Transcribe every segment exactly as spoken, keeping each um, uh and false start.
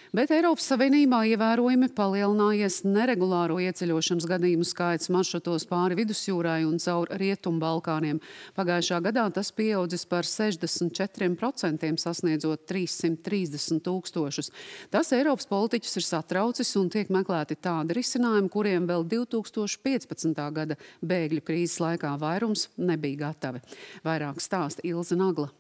Bet Eiropas Savienībā ievērojami palielinājies neregulāro ieceļošanas gadījumu skaits maršrutos pāri Vidusjūrai un caur Rietumu Balkāniem. Pagājušā gadā tas pieaudzis par sešdesmit četriem procentiem, sasniedzot trīssimt trīsdesmit tūkstošus. Tas Eiropas politiķus ir satraucis un tiek meklēti tādi risinājumi, kuriem vēl divi tūkstoši piecpadsmitā gada bēgļu krīzes laikā vairums nebija gatavi. Vairāk stāsta Ilze Nagla.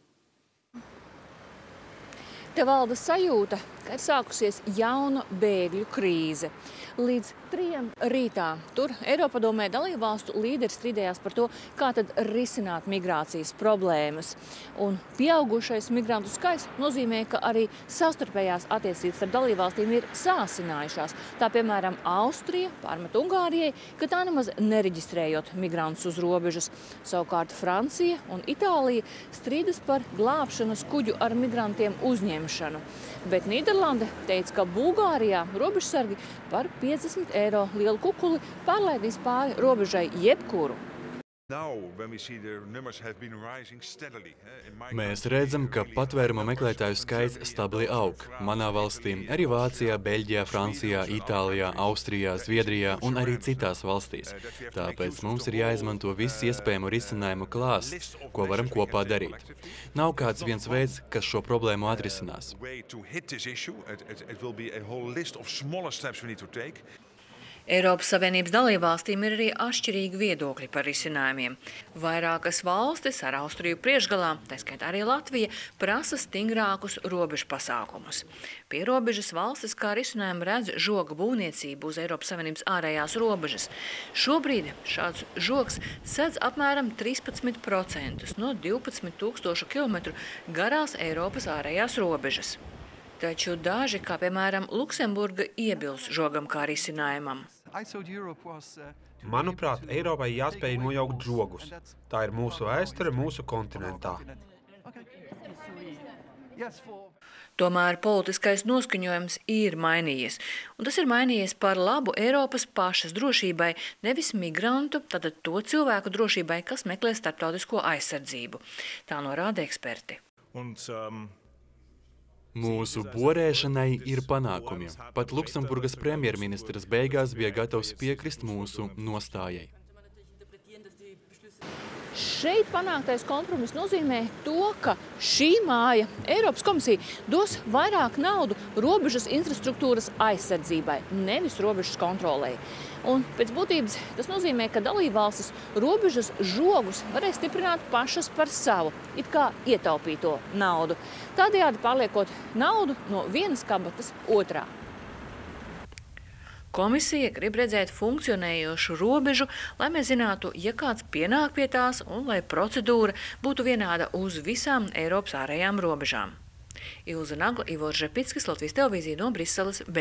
Te valda sajūta, ka ir sākusies jauna bēgļu krīze. Līdz trijiem rītā tur Eiropadomē dalībvalstu līderi strīdējās par to, kā tad risināt migrācijas problēmas. Un pieaugušais migrantu skaits nozīmē, ka arī savstarpējās attiecības starp dalībvalstīm ir sāsinājušās. Tā, piemēram, Austrija pārmet Ungārijai, ka tā nemaz nereģistrējot migrantus uz robežas. Savukārt Francija un Itālija strīdas par glābšanas kuģu ar migrantiem uzņemšanu. Bet Nīderlande teica, ka Bulgārijā robežsargi par piecdesmit eiro lielu kukuli pārlaidīs pāri robežai jebkuru. Mēs redzam, ka patvēruma meklētāju skaits stabili aug. Manā valstī, arī Vācijā, Beļģijā, Francijā, Itālijā, Austrijā, Zviedrijā un arī citās valstīs. Tāpēc mums ir jāizmanto viss iespējamo risinājumu klāsts, ko varam kopā darīt. Nav kāds viens veids, kas šo problēmu atrisinās. Eiropas Savienības dalībvalstīm ir arī atšķirīgi viedokļi par risinājumiem. Vairākas valstis ar Austriju priekšgalā, tā skaitā arī Latvija, prasa stingrākus robežu pasākumus. Pie robežas valstis kā risinājumu redz žoga būvniecību uz Eiropas Savienības ārējās robežas. Šobrīd šāds žogs sedz apmēram trīspadsmit procentus no divpadsmit tūkstošu kilometru garās Eiropas ārējās robežas. Taču daži, kā piemēram Luksemburga, iebilst žogam kā risinājumam. Manuprāt, Eiropai jāspēj nojaukt žogus. Tā ir mūsu vēsture mūsu kontinentā. Tomēr politiskais noskaņojums ir mainījies. Un tas ir mainījies par labu Eiropas pašas drošībai, nevis migrantu, tātad to cilvēku drošībai, kas meklē starptautisko aizsardzību. Tā norāda eksperti. Un, um... Mūsu borēšanai ir panākumi. Pat Luksemburgas premjerministrs beigās bija gatavs piekrist mūsu nostājai. Šeit panāktais kompromiss nozīmē to, ka šī māja, Eiropas komisija, dos vairāk naudu robežas infrastruktūras aizsardzībai, nevis robežas kontrolei. Un pēc būtības tas nozīmē, ka dalībvalstis robežas žogus varēs stiprināt pašas par savu, it kā ietaupīto naudu. Tādējādi pārliekot naudu no vienas kabatas otrā. Komisija grib redzēt funkcionējošu robežu, lai mēs zinātu, ja kāds pienāk pie tās un lai procedūra būtu vienāda uz visām Eiropas ārējām robežām. Ilze Nagla, Ivors Žepickis, Latvijas televīzija no Briseles.